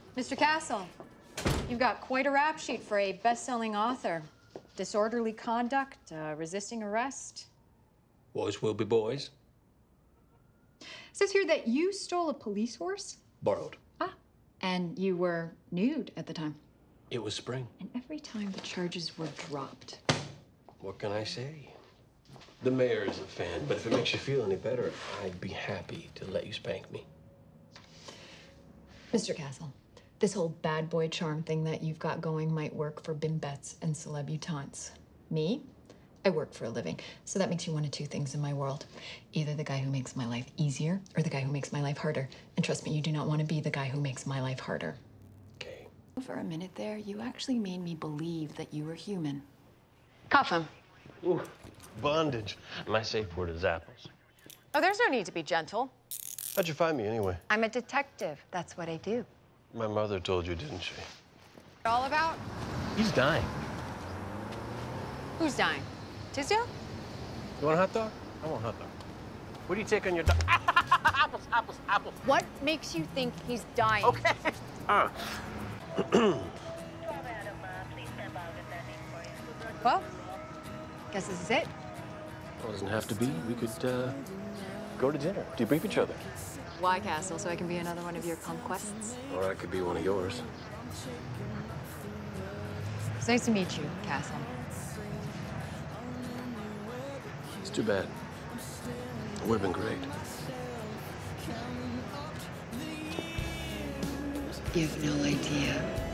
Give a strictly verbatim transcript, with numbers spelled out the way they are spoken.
Mister Castle, you've got quite a rap sheet for a best-selling author. Disorderly conduct, uh, resisting arrest. Boys will be boys. It says here that you stole a police horse? Borrowed. Ah, and you were nude at the time. It was spring. And every time the charges were dropped. What can I say? The mayor is a fan, but if it makes you feel any better, I'd be happy to let you spank me. Mister Castle, this whole bad boy charm thing that you've got going might work for bimbettes and celebutantes. Me? I work for a living, so that makes you one of two things in my world. Either the guy who makes my life easier, or the guy who makes my life harder. And trust me, you do not want to be the guy who makes my life harder. Okay. For a minute there, you actually made me believe that you were human. Cuff him. Ooh, bondage. My safe word is apples. Oh, there's no need to be gentle. How'd you find me anyway? I'm a detective. That's what I do. My mother told you, didn't she? All about? He's dying. Who's dying? Tisdale? You want a hot dog? I want a hot dog. What do you take on your dog? Apples, apples, apples. What makes you think he's dying? Okay. Uh. Well, guess this is it. Well, it doesn't have to be. We could uh, go to dinner, debrief each other. Why, Castle? So I can be another one of your conquests? Or I could be one of yours. It's nice to meet you, Castle. It's too bad. It would have been great. You have no idea